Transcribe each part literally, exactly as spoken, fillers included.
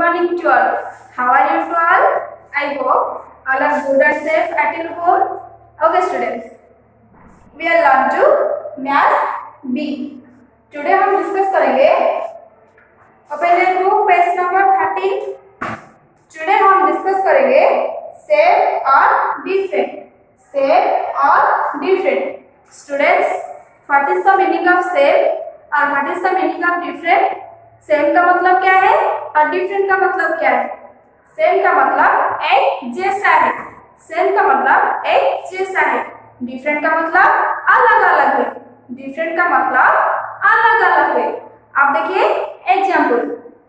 morning to all. How are you to all? I hope all are good and safe at your home. Okay students, we are learn to Math B. Today हम discuss करेंगे open the book page number thirteen. Today हम discuss करेंगे same और different. Same और different. Students, what is the meaning of same और what is the meaning of different? Same का मतलब क्या है और डिफरेंट का मतलब क्या है? सेम का मतलब एक जैसा है. सेम का मतलब एक जैसा है. डिफरेंट का मतलब अलग अलग है. डिफरेंट का मतलब अलग अलग है. आप देखिए एग्जाम्पल.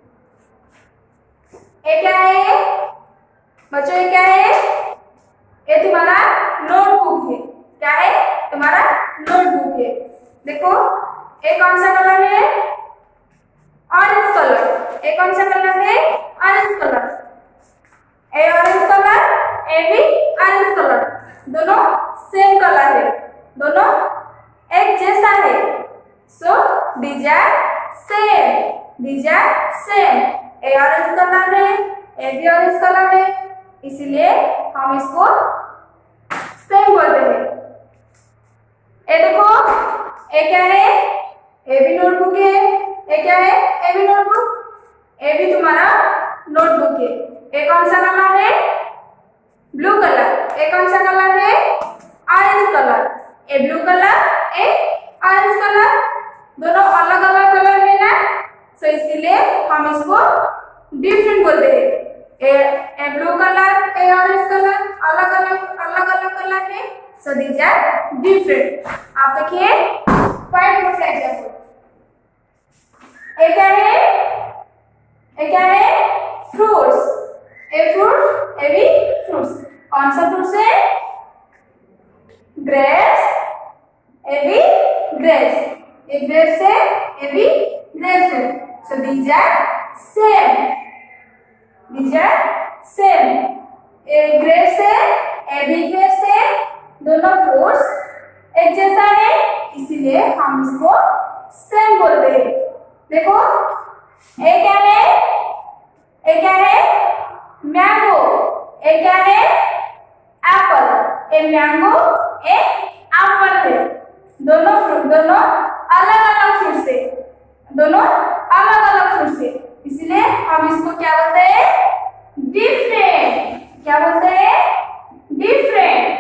ये क्या है बच्चों? ये क्या है? ये तुम्हारा नोटबुक है. क्या है? तुम्हारा नोटबुक है. देखो ये कौन सा कलर है? Orange colour. ये कौन सा कलर है? Orange colour. ए ऑरेंज कलर, ए भी ऑरेंज कलर. दोनों सेम कलर है. दोनों एक जैसा है. So these are same. These are same. ए ऑरेंज कलर है, ए भी ऑरेंज कलर है, इसीलिए हम इसको सेम बोलते हैं. ये देखो ये क्या है? ये भी नोटबुक है. ये क्या है? ये भी नोटबुक. ये भी तुम्हारा नोटबुक है. ये कौन सा कलर है? Blue colour. ये कौन सा कलर है? Orange colour. ये ब्लू कलर, ये ऑरेंज कलर. दोनों अलग अलग कलर है ना, सो इसीलिए हम इसको डिफरेंट बोलते हैं. ये ब्लू कलर, ये ऑरेंज कलर, अलग अलग अलग अलग कलर है, सो दीज आर डिफरेंट. आप देखिए फाइव मोर एग्जांपल. ये क्या है? ये क्या है? फ्रूट्स. ये फ्रूट, ये भी फ्रूट्स. कौन सा फ्रूट्स है? ग्रेप्स. ये भी ग्रेप्स. ये ग्रेप्स है, ये भी ग्रेप्स है. So these are same. These are same. ये ग्रेप्स है, ये भी ग्रेप्स है. दोनों फ्रूट्स एक जैसा है, इसीलिए हम इसको सेम बोलते हैं. देखो ये क्या है? ये क्या है? मैंगो. ये क्या है? एप्पल. ये मैंगो, ये एप्पल है. दोनों फ्रूट, दोनों अलग अलग फ्रूट से. दोनों अलग अलग फ्रूट से, इसलिए हम इसको क्या बोलते हैं? डिफरेंट. क्या बोलते हैं? डिफरेंट.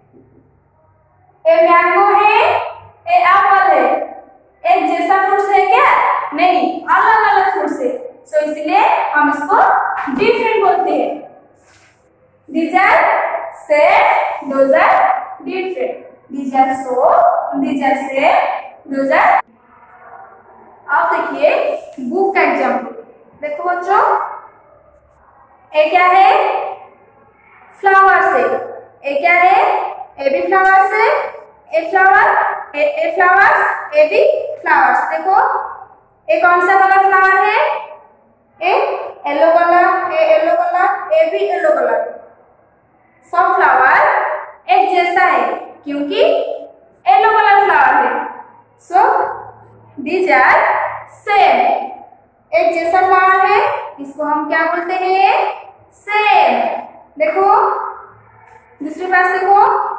ये मैंगो है, ये एप्पल है. एक जैसा फ्रूट है क्या? नहीं, अलग अलग फ्रूट है. सो इसलिए हम इसको डिफरेंट बोलते हैं. These are same, those are different. These are so, these are same, those are. अब देखिए बुक का एग्जाम्पल. देखो बच्चों, ये क्या है? फ्लावर्स है. ये क्या है? ये भी फ्लावर्स है. ए फ्लावर, ए फ्लावर्स, ए भी फ्लावर्स. देखो ये कौन सा कलर फ्लावर है? ए येलो कलर, ए येलो कलर, ए भी येलो कलर. सब फ्लावर एक जैसा है क्योंकि येलो कलर फ्लावर है. So these are same. एक जैसा फ्लावर है, इसको हम क्या बोलते हैं? सेम. देखो दूसरी पास देखो,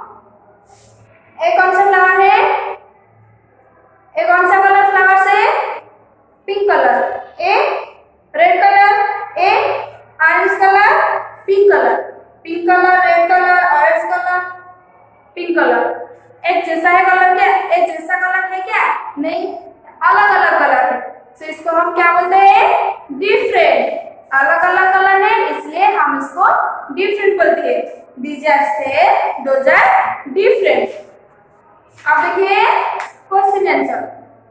एक कौन सा फ्लावर है? एक कौन सा कलर फ्लावर से? Pink colour. ए रेड कलर, ए orange colour, pink colour. Pink colour, red colour, orange colour, pink colour. एक जैसा है कलर क्या? एक जैसा कलर है क्या? नहीं, अलग अलग कलर है. तो so, इसको हम क्या बोलते हैं? डिफरेंट. अलग अलग कलर है, इसलिए हम इसको डिफरेंट बोलते हैं. These are same, those are different. अब देखिए question answer.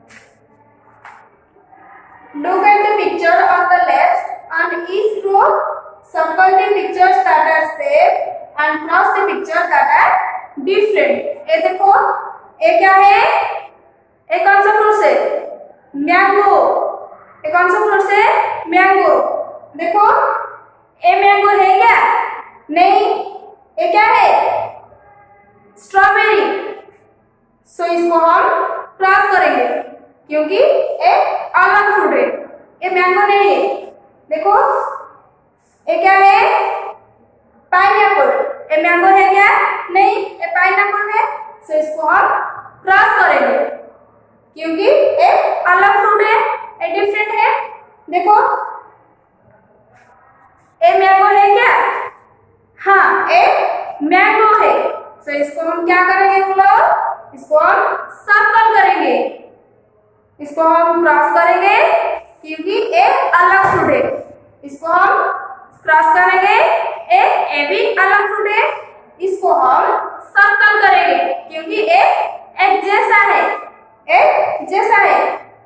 Look at the picture on the left. On each row, circle the pictures that are same and cross the pictures that are different. ये देखो ये क्या है? ये कौन सा फ्रूट है? मैंगो. ये कौन सा फ्रूट है? मैंगो. देखो ये मैंगो है क्या? नहीं. ये क्या है? स्ट्रॉबेरी. सो इसको हम क्रॉस करेंगे क्योंकि ये अलग फ्रूट है. ये मैंगो नहीं है. देखो ये क्या है? पाइनएप्पल। ये मैंगो है क्या? नहीं, ये पाइनएप्पल है। सो so, इसको हम क्रॉस करेंगे क्योंकि ये अलग फ्रूट है, ये डिफरेंट है। देखो ये मैंगो है क्या? हाँ, ये मैंगो है। सो so, इसको हम क्या करेंगे बोलो? इसको हम सर्कल करेंगे, इसको हम क्रॉस करेंगे क्योंकि ये अलग फ्रूट है। इसको हम क्रॉस करेंगे, ए ए भी अलग फ्रूट है। इसको हम सर्कल करेंगे क्योंकि ए एक जैसा है, एक जैसा है।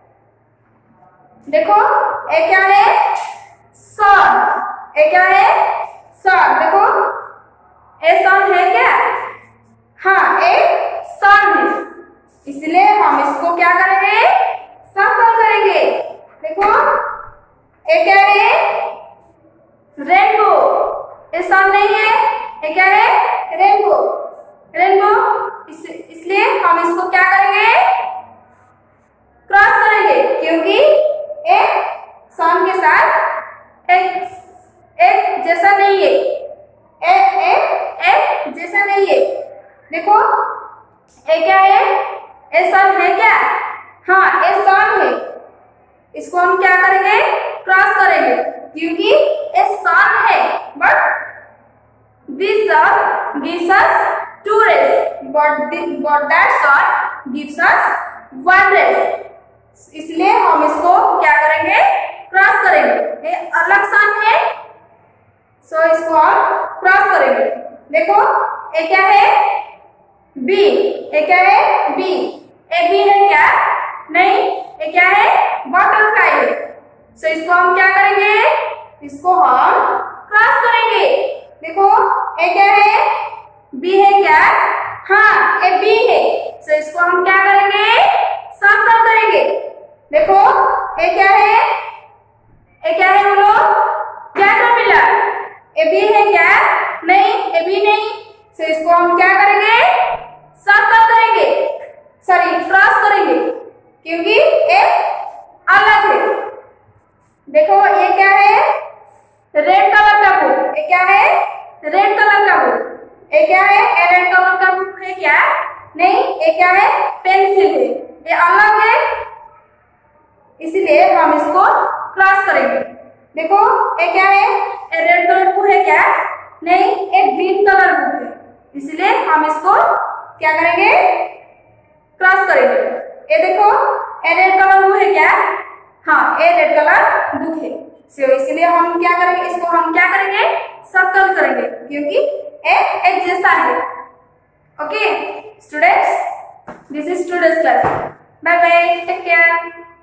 देखो ये क्या है? सन। ये क्या है? सन। देखो ये सन है क्या? हाँ, ये सन है। इसलिए हम इसको क्या करेंगे? सर्कल करेंगे। देखो ये क्या है? रेनबो। ये सन नहीं है, ये क्या है? रेनबो। रेनबो इस, इसलिए हम इसको क्या करेंगे? क्रॉस करेंगे क्योंकि एक सन के साथ एक एक जैसा नहीं है, एक एक एक जैसा नहीं है। देखो ये क्या है? ये सन है क्या? हाँ, ये सन है। इसको हम क्या करेंगे? क्रॉस करेंगे क्योंकि ये सन है, but this sun gives us two rays, but this, but that sun gives us one ray. इसलिए हम इसको क्या करेंगे? क्रॉस करेंगे। ये अलग सन है, सो so इसको हम क्रॉस करेंगे। देखो ये क्या है? बी। ये क्या है? बी। ये बी है क्या? नहीं, ये क्या है? बटरफ्लाई है। सो so इसको हम क्या करेंगे? इसको हम क्रॉस करेंगे। देखो ये क्या है? बी है क्या? हाँ, ये बी है। सो so इसको हम क्या करेंगे? सर्कल करेंगे। देखो ये क्या है? ये क्या है बोलो? कैटरपिलर। ये बी है क्या? नहीं, ये बी नहीं। सो so इसको हम क्या करेंगे? सर्कल करेंगे, सॉरी क्रॉस करेंगे क्योंकि ये अलग है। देखो ये क्या है? रेड कलर का बुक। ये क्या है? रेड कलर का बुक। ये क्या है? ये रेड कलर का बुक है क्या? नहीं, ये क्या है? पेंसिल है। ये अलग है, इसलिए हम इसको क्रॉस करेंगे। देखो ये क्या है? ये रेड कलर बुक है क्या? नहीं, ये ग्रीन कलर बुक है, इसलिए हम इसको क्या करेंगे? क्रॉस करेंगे। ये देखो ये रेड कलर बुक है क्या? हाँ, ये रेड कलर बुक है। सो इसलिए हम क्या करेंगे? इसको हम क्या करेंगे? सर्कल करेंगे क्योंकि ये एक जैसा है। Okay students, this is today's class. Bye bye, take care.